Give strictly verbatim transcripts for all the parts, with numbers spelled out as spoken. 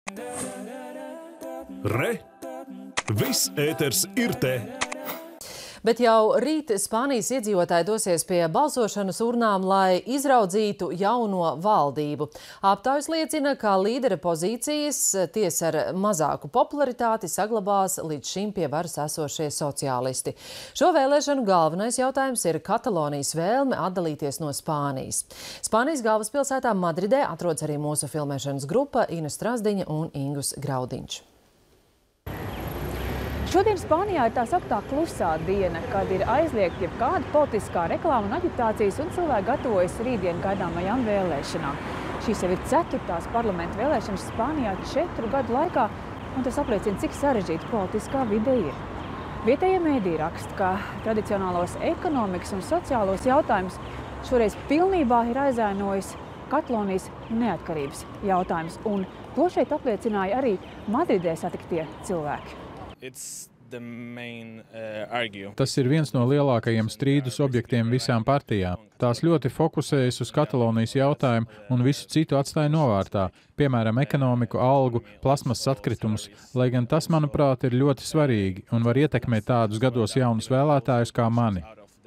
Re! Viss ēters ir te! Bet jau rīt Spānijas iedzīvotāji dosies pie balsošanas urnām, lai izraudzītu jauno valdību. Aptaujas liecina, ka līdera pozīcijas tiesa ar mazāku popularitāti saglabās līdz šim pie varas esošie sociālisti. Šo vēlēšanu galvenais jautājums ir Katalonijas vēlme atdalīties no Spānijas. Spānijas galvaspilsētā Madridē atrodas arī mūsu filmēšanas grupa Ina Strazdiņa un Ingus Graudiņš. Šodien Spānijā ir tā sauktā klusā diena, kad ir aizliegta jebkāda politiskā reklāma un aģitācijas, un cilvēki gatavojas rītdien gaidāmajām vēlēšanām. Šīs jau ir ceturtās parlamenta vēlēšanas Spānijā četru gadu laikā, un tas apliecina, cik sarežģīta politiskā vide ir. Vietējie mēdīji raksta, ka tradicionālos ekonomikas un sociālos jautājumus šoreiz pilnībā ir aizēnojis Katalonijas neatkarības jautājums, un to šeit apliecināja arī Madridē satiktie cilvēki. Main, uh, Tas ir viens no lielākajiem strīdus objektiem visām partijām. Tās ļoti fokusējas uz Katalonijas jautājumu un visu citu atstāja novārtā, piemēram, ekonomiku, algu, plasmasas atkritumus, lai gan tas, manuprāt, ir ļoti svarīgi un var ietekmēt tādus gados jaunus vēlētājus kā mani.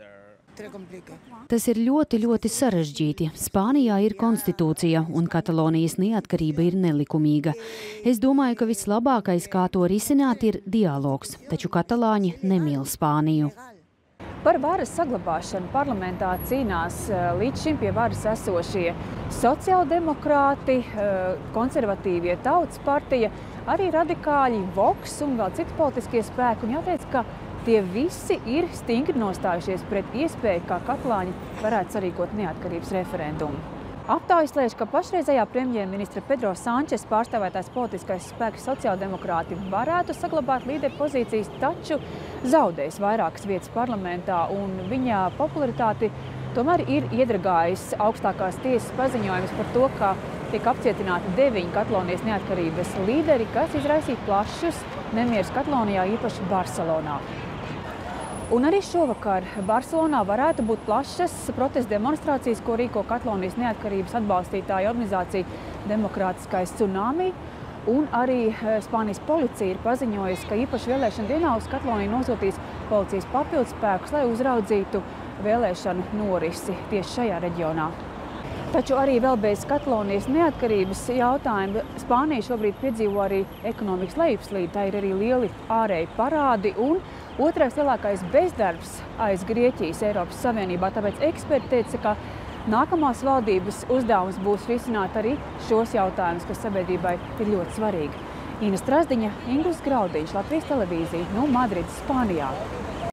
Tas ir ļoti, ļoti sarežģīti. Spānijā ir konstitūcija, un Katalonijas neatkarība ir nelikumīga. Es domāju, ka vislabākais, kā to risināt, ir dialogs, taču katalāņi nemīl Spāniju. Par varas saglabāšanu parlamentā cīnās līdz šim pie varas esošie sociāldemokrāti, konservatīvie Tautas partija, arī radikāļi, Vox un vēl citi politiskie spēki. Un jāteic, ka tie visi ir stingri nostājušies pret iespēju, kā katalāņi varētu sarīkot neatkarības referendumu. Aptaujas liekas, ka pašreizējā premjerministra Pedro Sančes pārstāvētais politiskais spēks sociāldemokrāti varētu saglabāt līderu pozīcijas, taču zaudējis vairākas vietas parlamentā, un viņa popularitāti tomēr ir iedragājis augstākās tiesas paziņojums par to, ka tiek apcietināti deviņi Katalonijas neatkarības līderi, kas izraisīja plašus nemierus Katalonijā, īpaši Barcelonā. Un arī šovakar Barcelonā varētu būt plašas protesta demonstrācijas, ko rīko Katalonijas neatkarības atbalstītāja organizācija Demokrātiskais Tsunami. Un arī Spānijas policija ir paziņojusi, ka īpaši vēlēšana dienā uz Kataloniju nosūtīs policijas papildspēkus, lai uzraudzītu vēlēšanu norisi tieši šajā reģionā. Taču arī vēl bez Katalonijas neatkarības jautājuma Spānija šobrīd piedzīvo arī ekonomikas lejupslīdi. Tā ir arī lieli ārēji parādi un otrais lielākais bezdarbs aiz Grieķijas Eiropas Savienībā. Tāpēc eksperti teica, ka nākamās valdības uzdevums būs risināt arī šos jautājumus, kas sabiedrībai ir ļoti svarīgi. Ina Strazdiņa, Ingus Graudiņš, Latvijas televīzija, no Madrides, Spānijā.